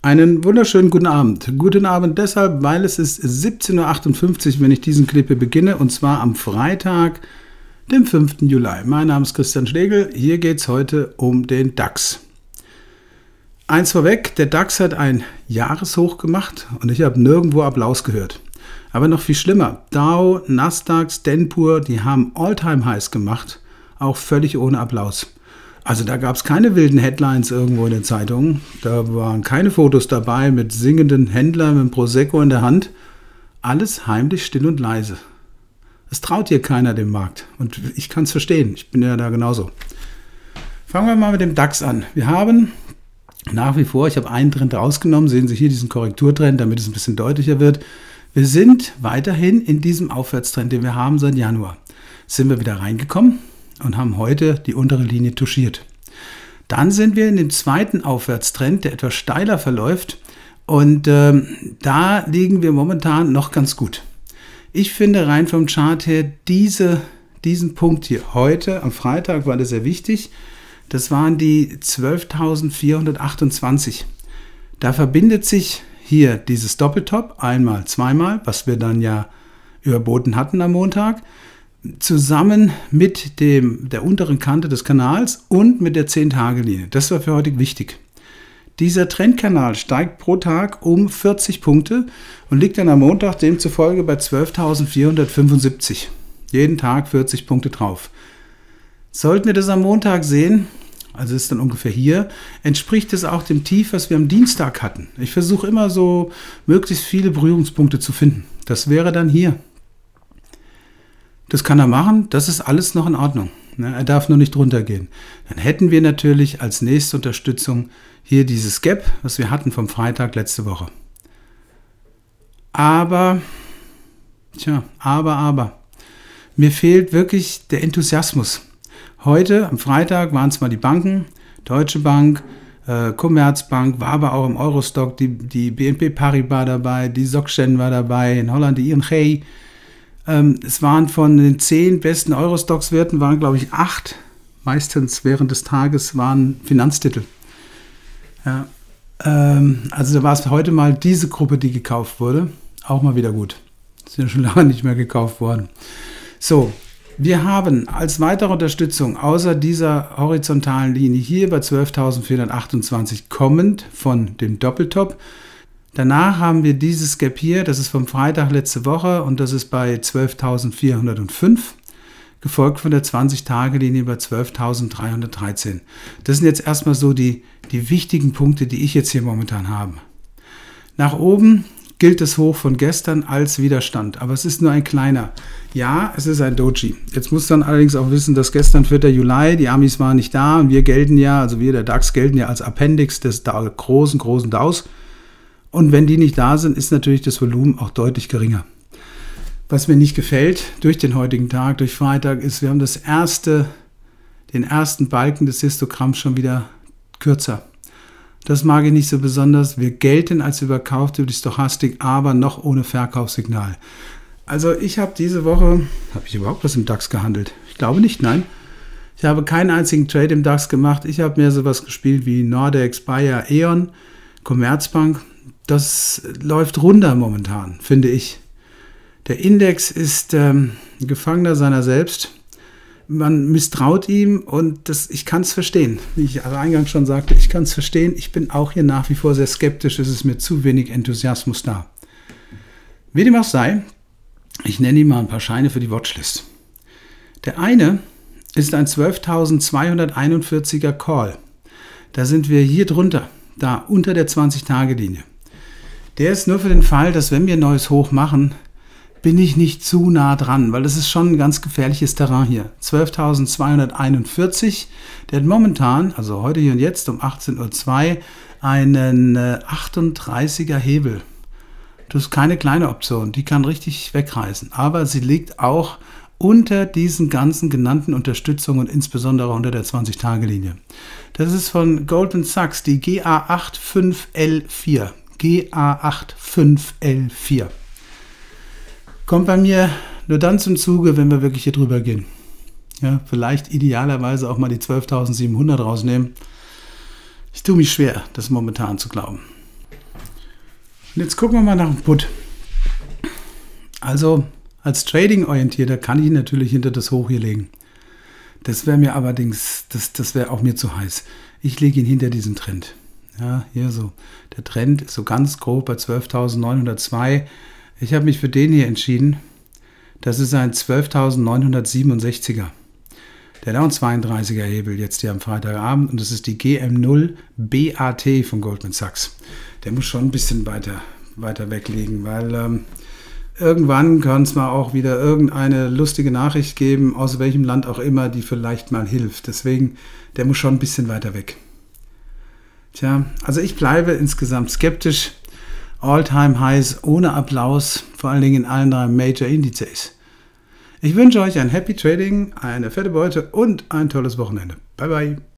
Einen wunderschönen guten Abend. Guten Abend deshalb, weil es ist 17:58 Uhr, wenn ich diesen Clip beginne, und zwar am Freitag, dem 5. Juli. Mein Name ist Christian Schlegel. Hier geht es heute um den DAX. Eins vorweg, der DAX hat ein Jahreshoch gemacht und ich habe nirgendwo Applaus gehört. Aber noch viel schlimmer, Dow, Nasdaq, Stenpur, die haben All-Time-Highs gemacht, auch völlig ohne Applaus. Also da gab es keine wilden Headlines irgendwo in den Zeitungen, da waren keine Fotos dabei mit singenden Händlern mit dem Prosecco in der Hand. Alles heimlich, still und leise. Es traut hier keiner dem Markt und ich kann es verstehen, ich bin ja da genauso. Fangen wir mal mit dem DAX an. Wir haben nach wie vor, ich habe einen Trend rausgenommen, sehen Sie hier diesen Korrekturtrend, damit es ein bisschen deutlicher wird. Wir sind weiterhin in diesem Aufwärtstrend, den wir haben seit Januar. Sind wir wieder reingekommen und haben heute die untere Linie touchiert. Dann sind wir in dem zweiten Aufwärtstrend, der etwas steiler verläuft, und da liegen wir momentan noch ganz gut. Ich finde rein vom Chart her diesen Punkt hier heute am Freitag war das sehr wichtig. Das waren die 12.428. Da verbindet sich hier dieses Doppeltop einmal, zweimal, was wir dann ja überboten hatten am Montag, zusammen mit der unteren Kante des Kanals und mit der 10-Tage-Linie. Das war für heute wichtig. Dieser Trendkanal steigt pro Tag um 40 Punkte und liegt dann am Montag demzufolge bei 12.475. Jeden Tag 40 Punkte drauf. Sollten wir das am Montag sehen, also ist dann ungefähr hier, entspricht es auch dem Tief, was wir am Dienstag hatten. Ich versuche immer so möglichst viele Berührungspunkte zu finden. Das wäre dann hier. Das kann er machen, das ist alles noch in Ordnung. Er darf nur nicht runtergehen. Dann hätten wir natürlich als nächste Unterstützung hier dieses Gap, was wir hatten vom Freitag letzte Woche. Aber, mir fehlt wirklich der Enthusiasmus. Heute, am Freitag, waren es mal die Banken, Deutsche Bank, Commerzbank, war aber auch im Eurostock die BNP Paribas dabei, die SocGen war dabei, in Holland die ING. Es waren von den 10 besten Eurostocks-Werten, waren glaube ich 8, meistens während des Tages waren Finanztitel. Ja, also da war es heute mal diese Gruppe, die gekauft wurde, auch mal wieder gut. Ist ja schon lange nicht mehr gekauft worden. So, wir haben als weitere Unterstützung außer dieser horizontalen Linie hier bei 12.428 kommend von dem Doppeltop. Danach haben wir dieses Gap hier, das ist vom Freitag letzte Woche und das ist bei 12.405, gefolgt von der 20-Tage-Linie bei 12.313. Das sind jetzt erstmal so die wichtigen Punkte, die ich jetzt hier momentan habe. Nach oben gilt das Hoch von gestern als Widerstand, aber es ist nur ein kleiner. Ja, es ist ein Doji. Jetzt muss man allerdings auch wissen, dass gestern 4. Juli, die Amis waren nicht da und wir gelten ja, also wir, der DAX, gelten ja als Appendix des großen Daus. Und wenn die nicht da sind, ist natürlich das Volumen auch deutlich geringer. Was mir nicht gefällt durch den heutigen Tag, durch Freitag, ist, wir haben den ersten Balken des Histogramms schon wieder kürzer. Das mag ich nicht so besonders. Wir gelten als überkauft über die Stochastik, aber noch ohne Verkaufssignal. Also ich habe diese Woche, habe ich überhaupt was im DAX gehandelt? Ich glaube nicht, nein. Ich habe keinen einzigen Trade im DAX gemacht. Ich habe mehr sowas gespielt wie Nordex, Bayer, E.ON, Commerzbank. Das läuft runter momentan, finde ich. Der Index ist Gefangener seiner selbst. Man misstraut ihm und ich kann es verstehen. Wie ich eingangs schon sagte, ich kann es verstehen. Ich bin auch hier nach wie vor sehr skeptisch. Es ist mir zu wenig Enthusiasmus da. Wie dem auch sei, ich nenne Ihnen mal ein paar Scheine für die Watchlist. Der eine ist ein 12.241er Call. Da sind wir hier drunter, da unter der 20-Tage-Linie. Der ist nur für den Fall, dass wenn wir ein neues Hoch machen, bin ich nicht zu nah dran, weil das ist schon ein ganz gefährliches Terrain hier. 12.241, der hat momentan, also heute hier und jetzt um 18:02 Uhr, einen 38er Hebel. Das ist keine kleine Option, die kann richtig wegreißen, aber sie liegt auch unter diesen ganzen genannten Unterstützungen und insbesondere unter der 20-Tage-Linie. Das ist von Goldman Sachs, die GA85L4. GA85L4. Kommt bei mir nur dann zum Zuge, wenn wir wirklich hier drüber gehen. Ja, vielleicht idealerweise auch mal die 12.700 rausnehmen. Ich tue mich schwer, das momentan zu glauben. Und jetzt gucken wir mal nach dem Put. Also als Trading-Orientierter kann ich natürlich hinter das Hoch hier legen. Das wäre mir allerdings, das wäre auch mir zu heiß. Ich lege ihn hinter diesem Trend. Ja, hier so. Der Trend ist so ganz grob bei 12.902. Ich habe mich für den hier entschieden. Das ist ein 12.967er. Der hat auch einen 32er Hebel jetzt hier am Freitagabend und das ist die GM0 BAT von Goldman Sachs. Der muss schon ein bisschen weiter weg liegen, weil irgendwann kann es mal auch wieder irgendeine lustige Nachricht geben, aus welchem Land auch immer, die vielleicht mal hilft. Deswegen, der muss schon ein bisschen weiter weg. Tja, also ich bleibe insgesamt skeptisch. All-Time-Highs ohne Applaus, vor allen Dingen in allen drei Major-Indizes. Ich wünsche euch ein Happy Trading, eine fette Beute und ein tolles Wochenende. Bye bye.